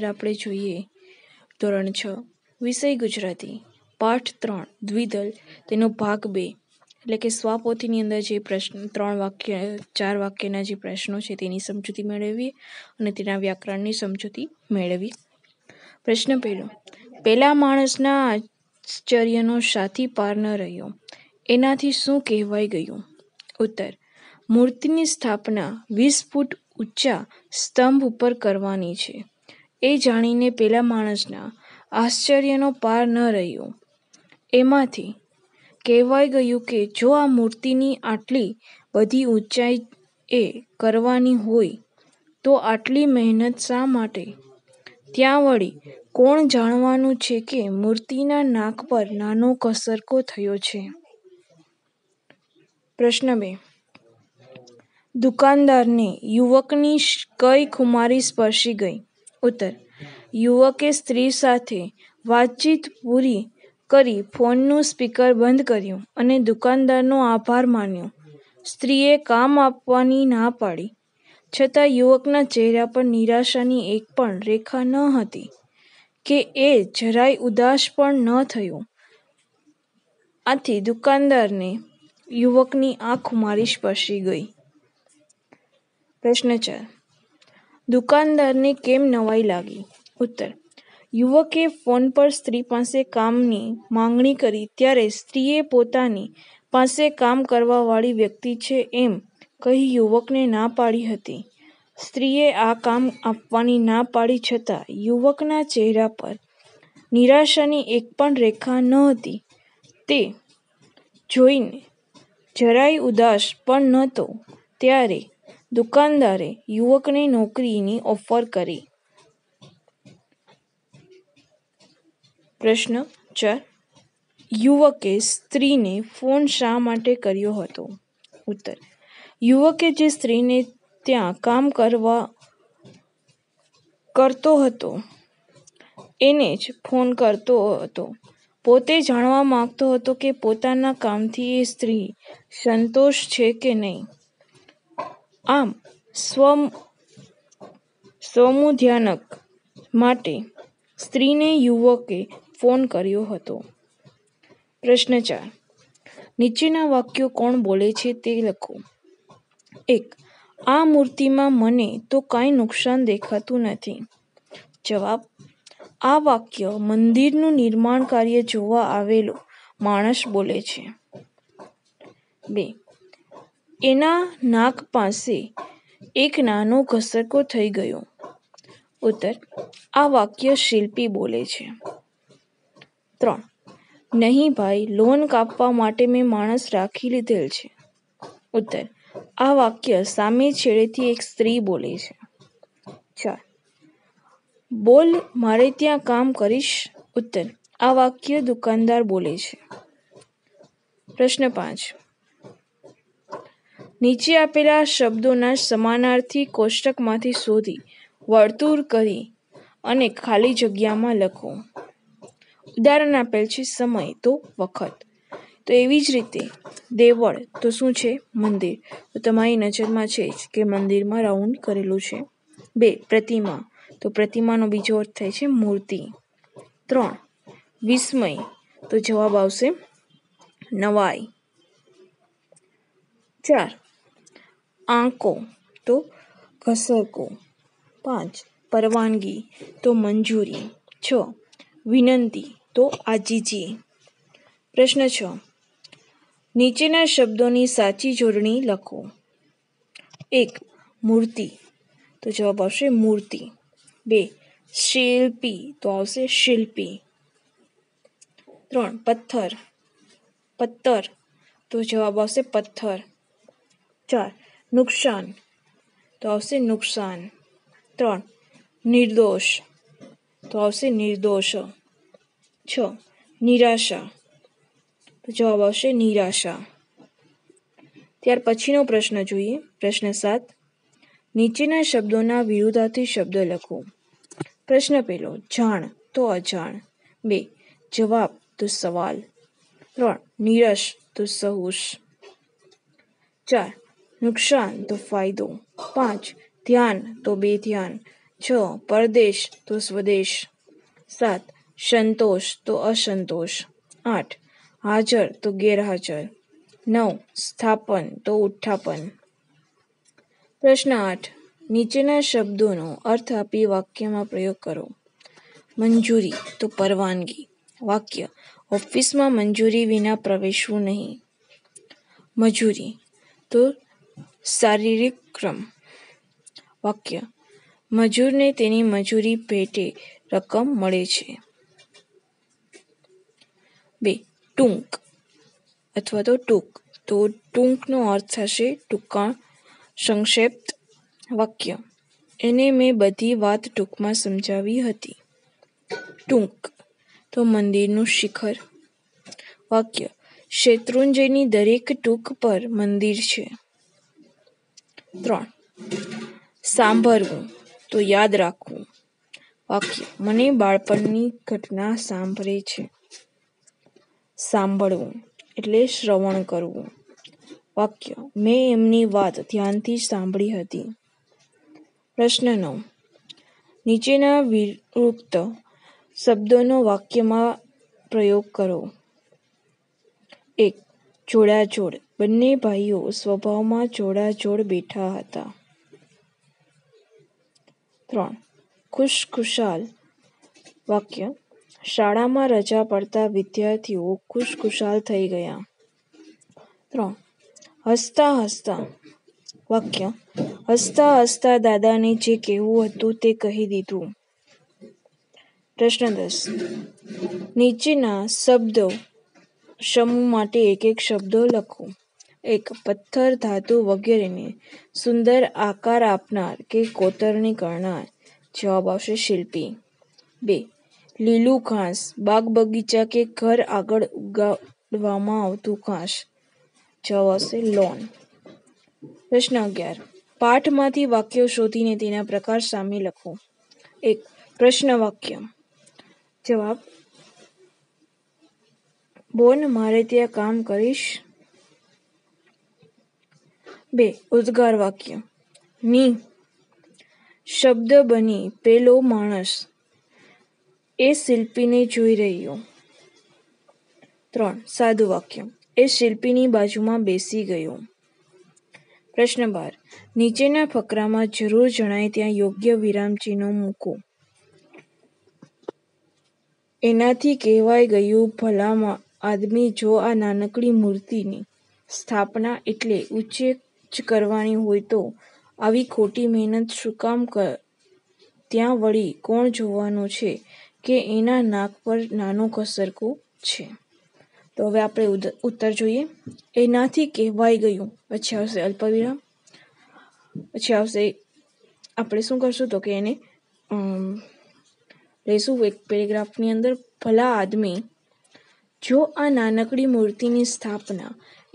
આપણે જોઈએ ધોરણ 6 વિષય ગુજરાતી પાઠ 3 દ્વિદલ તેનો ભાગ 2 એટલે કે સ્વાપોથીની અંદર જે પ્રશ્ન 4 વાક્યના જે પ્રશ્નો છે તેની સમજૂતી મેળવીએ અને તેના વ્યાકરણની સમજૂતી મેળવીએ. પ્રશ્ન પહેલો, પેલા માણસના આશ્ચર્યનો સાથી પાર ન રહ્યો, એનાથી શું કહેવાય ગયું? ઉત્તર, મૂર્તિની સ્થાપના 20 ફૂટ ઊંચા સ્તંભ ઉપર કરવાની છે. એ જાણીને પેલા માણસના આશ્ચર્યનો પાર ન રહ્યો. એમાંથી કહેવાય ગયું કે જો આ મૂર્તિની આટલી બધી ઊંચાઈ એ કરવાની હોય તો આટલી મહેનત શા માટે? ત્યાં વળી કોણ જાણવાનું છે કે મૂર્તિના નાક પર નાનો ઘસરકો થયો છે? પ્રશ્ન 2, દુકાનદારને યુવકની કઈ ખુમારી સ્પર્શી ગઈ? ઉત્તર, યુવકે સ્ત્રી સાથે વાતચીત પૂરી કરી ફોનનું સ્પીકર બંધ કર્યું અને દુકાનદારનો આભાર માન્યો. સ્ત્રીએ કામ આપવાની ના પાડી, છતાં યુવકના ચહેરા પર નિરાશાની એક પણ રેખા ન હતી કે એ જરાય ઉદાસ પણ ન થયો. આથી દુકાનદારને યુવકની આ ખુમારી સ્પર્શી ગઈ. પ્રશ્ન 4, દુકાનદારને કેમ નવાઈ લાગી? ઉત્તર, યુવકે ફોન પર સ્ત્રી પાસે કામની માંગણી કરી ત્યારે સ્ત્રીએ પોતાની પાસે કામ કરવાવાળી વ્યક્તિ છે એમ કહી યુવકને ના પાડી હતી. સ્ત્રીએ આ કામ આપવાની ના પાડી છતાં યુવકના ચહેરા પર નિરાશાની એક પણ રેખા નહોતી. તે જોઈને જરાય ઉદાસ પણ નહોતો. ત્યારે દુકાનદારે યુવકને નોકરીની ઓફર કરી. પ્રશ્ન 4, યુવકે સ્ત્રીને ફોન શા માટે કર્યો હતો? ઉત્તર, યુવકે જે સ્ત્રીને ત્યાં કામ કરતો હતો એને જ ફોન કરતો હતો. પોતે જાણવા માંગતો હતો કે પોતાના કામથી એ સ્ત્રી સંતોષ છે કે નહીં. આમ સ્વમુદ્યાનક માટે સ્ત્રીને યુવકે ફોન કર્યો હતો. પ્રશ્ન 4, નીચેના વાક્યો કોણ બોલે છે તે લખો. 1, આ મૂર્તિમાં મને તો કાંઈ નુકસાન દેખાતું નથી. જવાબ, આ વાક્ય મંદિરનું નિર્માણ કાર્ય જોવા આવેલો માણસ બોલે છે. 2, એના નાક પાસે એક નાનો ઘસરકો થઈ ગયો. ઉત્તર, આ વાક્ય શિલ્પી બોલે છે. 3, નહીં ભાઈ, લોન કાપવા માટે મેં માણસ રાખી લીધેલ છે. ઉત્તર, આ વાક્ય સામે છેડેથી એક સ્ત્રી બોલે છે. 4, બોલ મારે ત્યાં કામ કરીશ? ઉત્તર, આ વાક્ય દુકાનદાર બોલે છે. પ્રશ્ન 5, નીચે આપેલા શબ્દોના સમાનાર્થી કોષ્ટકમાંથી શોધી વર્તુળ કરી અને ખાલી જગ્યામાં લખો. ઉદાહરણ આપેલ છે સમય તો વખત. તો એવી જ રીતે દેવળ તો શું છે? મંદિર. તો તમારી નજરમાં છે જ કે મંદિરમાં રાઉન્ડ કરેલું છે. 2, પ્રતિમા. તો પ્રતિમાનો બીજો અર્થ થાય છે મૂર્તિ. 3, વિસ્મય. તો જવાબ આવશે નવાઈ. 4, આંકો. તો ઘસરકો. 5, પરવાનગી. તો મંજૂરી. 6, વિનંતી. તો આજીજી. પ્રશ્ન 6, નીચેના શબ્દોની સાચી જોડણી લખો. 1, મૂર્તિ. તો જવાબ આવશે મૂર્તિ. 2, શિલ્પી. તો આવશે શિલ્પી. 3, પથ્થર. પત્તર. તો જવાબ આવશે પથ્થર. 4, નુકસાન. તો આવશે નુકસાન. 3, નિર્દોષ. તો આવશે નિર્દોષ. 6, નિરાશા. તો જવાબ આવશે નિરાશા. ત્યાર પછીનો પ્રશ્ન જોઈએ. પ્રશ્ન 7, નીચેના શબ્દોના વિરુદ્ધાર્થી શબ્દ લખો. પ્રશ્ન પહેલો, જાણ. તો અજાણ. 2, જવાબ. તો સવાલ. 3, નીરસ. તો સહુશ. 4, નુકસાન. તો ફાયદો. 5, ધ્યાન. તો બેધ્યાન. 6. પરદેશ તો સ્વદેશ. 7. સંતોષ તો અસંતોષ. 8. હાજર તો ગેરહાજર. 9. સ્થાપન તો ઉત્થાપન. પ્રશ્ન 8. નીચેના શબ્દોનો અર્થ આપી વાક્યમાં પ્રયોગ કરો. મંજૂરી તો પરવાનગી. વાક્ય: ઓફિસમાં મંજૂરી વિના પ્રવેશવું નહીં. મજૂરી તો શારીરિક શ્રમ. વાક્ય: મજૂરને તેની મજૂરી પેટે રકમ મળે છે. 2. ટૂંક અથવા તો ટૂંક. તો ટૂંકનો અર્થ થશે ટૂંકા, સંક્ષિપ્ત. વાક્ય: એને મેં બધી વાત ટૂંકમાં સમજાવી હતી. ટૂંક તો મંદિરનું શિખર. વાક્ય: શેત્રુંજયની દરેક ટૂંક પર મંદિર છે. 3. સાંભળવું તો યાદ રાખવું. વાક્ય: મને બાળપણની ઘટના સાંભળે છે. સાંભળવું એટલે શ્રવણ કરવું. વાક્ય: મેં એમની વાત ધ્યાનથી સાંભળી હતી. પ્રશ્ન 9. નીચેના વિરુક્ત શબ્દોનો વાક્યમાં પ્રયોગ કરો. 1. જોડાજોડ. બંને ભાઈઓ સ્વભાવમાં જોડાજોડ બેઠા હતા. 3. ખુશખુશાલ. વાક્ય: શાળામાં રજા પડતા વિદ્યાર્થીઓ ખુશખુશાલ થઈ ગયા. 3. હસતા હસતા. વાક્ય: હસતા હસતા દાદાને જે કહેવું હતું તે કહી દીધું. પ્રશ્ન 10. નીચેના શબ્દો સમૂહ માટે એક એક શબ્દો લખો. 1. પથ્થર, ધાતુ વગેરેને સુંદર આકાર આપનાર કે કોતરણી કરનાર. જવાબ આવશે શિલ્પી. 2. લીલું ઘાસ, બાગ બગીચા કે ઘર આગળ ઉગાડવામાં આવતું ઘાસ. જવાબ આવશે લોન. પ્રશ્ન 11. પાઠમાંથી વાક્યો શોધીને તેના પ્રકાર સામે લખો. 1. પ્રશ્ન વાક્ય. જવાબ: બોન મારે ત્યાં કામ કરીશ. 2. ઉદ્ગાર વાક્ય. ની શબ્દ બની પેલો માણસ એ શિલ્પીને જોઈ રહ્યો. 3. સાદું વાક્ય. એ શિલ્પીની બાજુમાં બેસી ગયો. પ્રશ્ન 12. નીચેના ફકરામાં જરૂર જણાય ત્યાં યોગ્ય વિરામચિહ્નો મૂકો. એનાથી કહેવાય ગયું ભલા આદમી, જો આ નાનકડી મૂર્તિની સ્થાપના એટલે ઊંચે જ કરવાની હોય તો આવી ખોટી મહેનત શું કામ ત્યાં વળી કોણ જોવાનું છે કે એના નાક પર નાનો ઘસરકો છે. તો હવે આપણે ઉત્તર જોઈએ. એનાથી કહેવાય ગયું, પછી આવશે અલ્પવિરામ, પછી આવશે આપણે શું કરશું તો કે એને લઈશું એક પેરેગ્રાફની અંદર. ભલા આદમી, જો આ નાનકડી મૂર્તિની સ્થાપના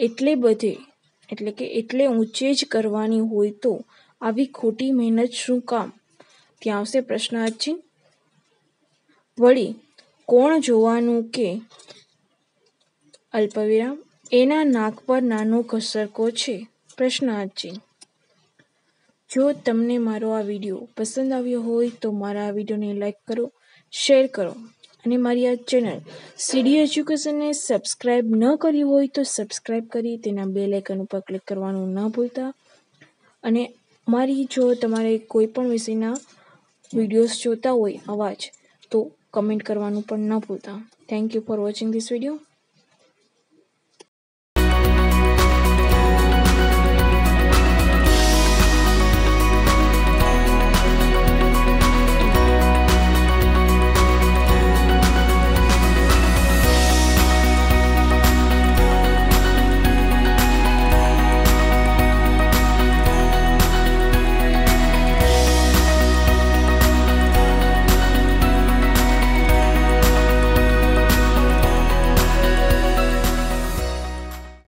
એટલે ઊંચે જ કરવાની હોય તો આવી ખોટી મહેનત શું કામ. ત્યાં આવશે પ્રશ્નાર્થ ચિહ્ન. વળી કોણ જોવાનું કે અલ્પવિરામ એના નાક પર નાનો ઘસરકો છે. પ્રશ્નાર્થ ચિહ્ન. જો તમને મારો આ વિડીયો પસંદ આવ્યો હોય તો મારા આ વિડીયોને લાઈક કરો, શેર કરો અને મારી આ ચેનલ સીડી એજ્યુકેશનને સબસ્ક્રાઈબ ન કરી હોય તો સબસ્ક્રાઈબ કરી તેના બેલ આઇકન ઉપર ક્લિક કરવાનું ન ભૂલતા. અને મારી જો તમારે કોઈ પણ વિષયના વિડીયોઝ જોતા હોય અવાજ તો કમેન્ટ કરવાનું પણ ન ભૂલતા. Thank you for watching this video.